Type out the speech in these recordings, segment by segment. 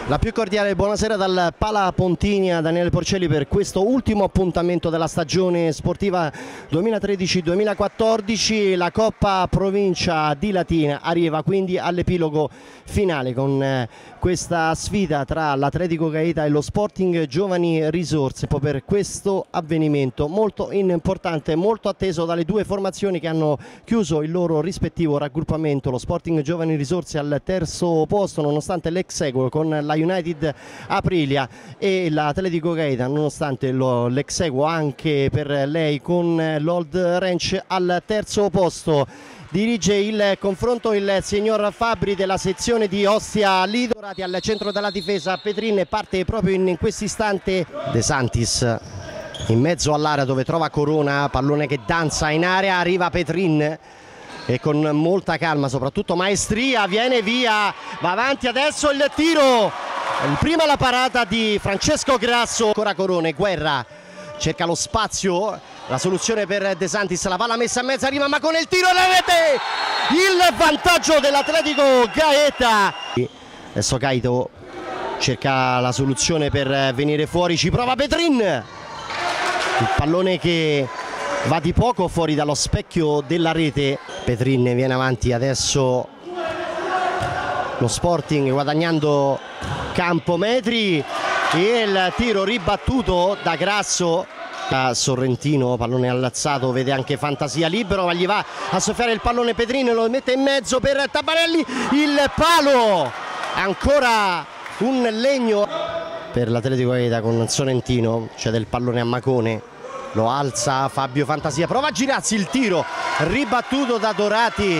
La più cordiale buonasera dal Pala Pontini a Daniele Porcelli per questo ultimo appuntamento della stagione sportiva 2013-2014. La Coppa Provincia di Latina arriva quindi all'epilogo finale con questa sfida tra l'Atletico Gaeta e lo Sporting Giovani Risorse per questo avvenimento molto importante, molto atteso dalle due formazioni che hanno chiuso il loro rispettivo raggruppamento. Lo Sporting Giovani Risorse al terzo posto nonostante l'ex equo con la United Aprilia e l'Atletico Gaeta nonostante l'ex equo anche per lei con l'Old Ranch al terzo posto. Dirige il confronto il signor Fabri della sezione di Ostia Lido. Al centro della difesa Petrin parte proprio in questo istante De Santis in mezzo all'area dove trova Corona, pallone che danza in area, arriva Petrin e con molta calma, soprattutto maestria, viene via, va avanti adesso il tiro, prima la parata di Francesco Grasso, ancora Corone, Guerra cerca lo spazio, la soluzione per De Santis, la palla messa in mezzo, arriva ma con il tiro alla rete, il vantaggio dell'Atletico Gaeta. Adesso Gaito cerca la soluzione per venire fuori, ci prova Petrin, il pallone che va di poco fuori dallo specchio della rete. Petrin viene avanti adesso lo Sporting guadagnando campo metri e il tiro ribattuto da Grasso. Sorrentino, pallone allazzato, vede anche Fantasia libero ma gli va a soffiare il pallone Petrin, lo mette in mezzo per Tabarelli, il palo, ancora un legno per l'Atletico Gaeta con Sorrentino, c'è del pallone a Macone, lo alza Fabio Fantasia, prova a girarsi, il tiro ribattuto da Dorati,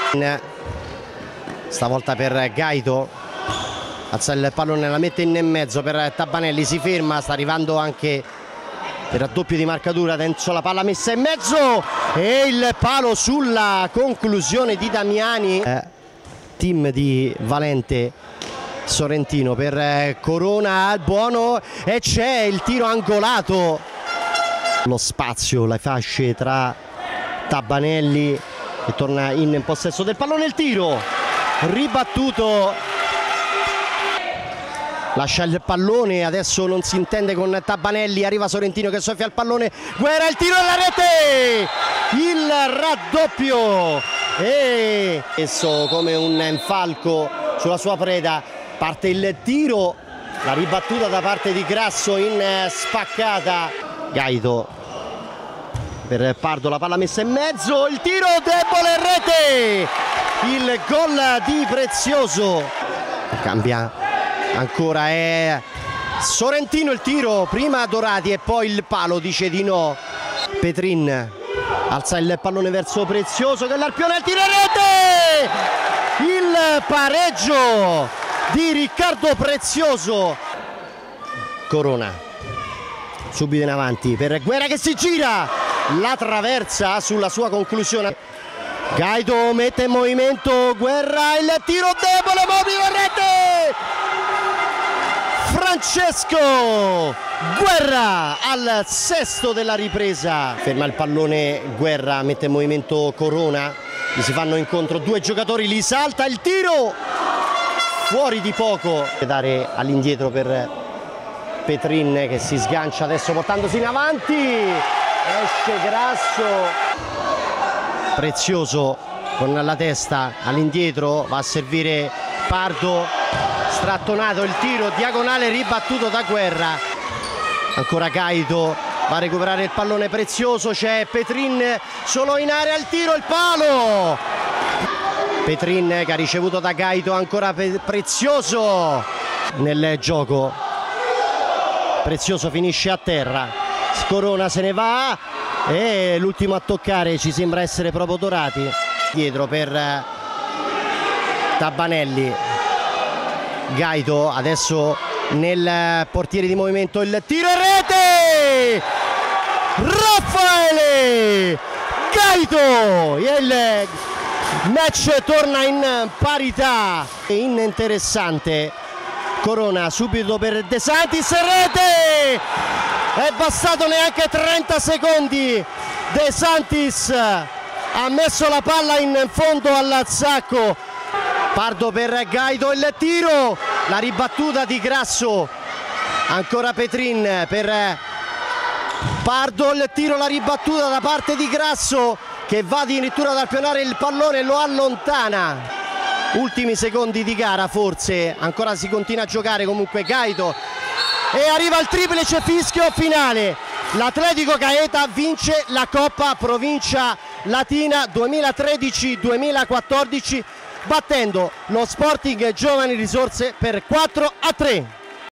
stavolta per Gaito, alza il pallone, la mette in mezzo per Tabanelli, si ferma, sta arrivando anche per raddoppio di marcatura, dentro la palla messa in mezzo e il palo sulla conclusione di Damiani. Team di Valente, Sorrentino per Corona al buono e c'è il tiro angolato, lo spazio, le fasce tra Tabanelli che torna in possesso del pallone, il tiro ribattuto, lascia il pallone, adesso non si intende con Tabanelli, arriva Sorrentino che soffia il pallone, Guerra, il tiro alla rete, il raddoppio e adesso come un infalco sulla sua preda parte il tiro, la ribattuta da parte di Grasso in spaccata, Gaito per Pardo, la palla messa in mezzo, il tiro debole, rete, il gol di Prezioso, cambia ancora, è Sorrentino il tiro, prima Dorati e poi il palo, dice di no Petrin, alza il pallone verso Prezioso che l'arpione, il tiro, rete, il pareggio di Riccardo Prezioso. Corona subito in avanti per Guerra che si gira, la traversa sulla sua conclusione, Gaito mette in movimento Guerra, il tiro debole, mobile, rete, Francesco Guerra al sesto della ripresa, ferma il pallone Guerra, mette in movimento Corona, gli si fanno incontro due giocatori, li salta, il tiro fuori di poco, dare all'indietro per Petrin che si sgancia adesso portandosi in avanti, esce Grasso, Prezioso con la testa all'indietro, va a servire Pardo, strattonato, il tiro diagonale ribattuto da Guerra, ancora Gaito, va a recuperare il pallone Prezioso, c'è Petrin solo in area, il tiro, il palo, Petrin che ha ricevuto da Gaito, ancora Prezioso nel gioco, Prezioso finisce a terra, Corona se ne va e l'ultimo a toccare ci sembra essere proprio Dorati, dietro per Tabanelli, Gaito adesso nel portiere di movimento, il tiro e rete, Raffaele Gaito, il match torna in parità, interessante, Corona subito per De Santis, rete, è bastato neanche 30 secondi, De Santis ha messo la palla in fondo al sacco, Pardo per Gaito, il tiro la ribattuta di Grasso, ancora Petrin per Pardo, il tiro, la ribattuta da parte di Grasso che va addirittura ad pionare il pallone e lo allontana. Ultimi secondi di gara, forse ancora si continua a giocare, comunque Gaito, e arriva il triplice, fischio finale. L'Atletico Gaeta vince la Coppa Provincia Latina 2013-2014 battendo lo Sporting Giovani Risorse per 4-3.